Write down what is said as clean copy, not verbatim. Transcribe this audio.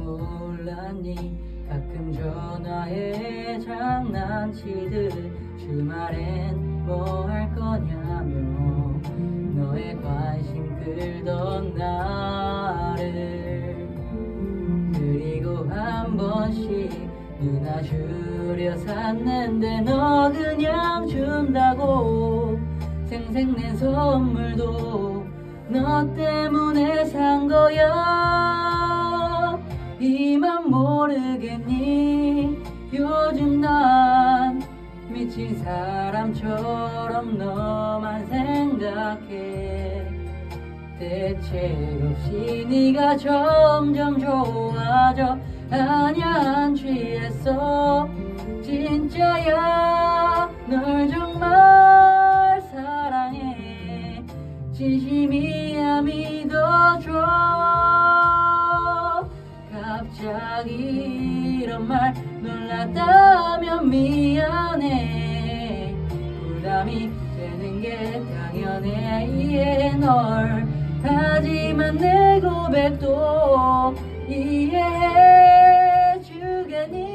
몰랐니? 가끔 전화해 장난치듯 주말엔 뭐 할 거냐며 너의 관심 끌던 나를. 그리고 한 번씩 누나 주려 샀는데 너 그냥 준다고. 생색낸 선물도 너 때문에 산 거야. 이만 모르겠니? 요즘 난 미친 사람처럼 너만 생각해. 대책 없이 네가 점점 좋아져. 아냐 안 취했어 진짜야. 널 정말 사랑해. 진심이야 믿어줘. 갑자기 이런 말 놀랐다면 미안해. 부담이 되는 게 당연해 이해해 널. 하지만 내 고백도 이해해 주겠니?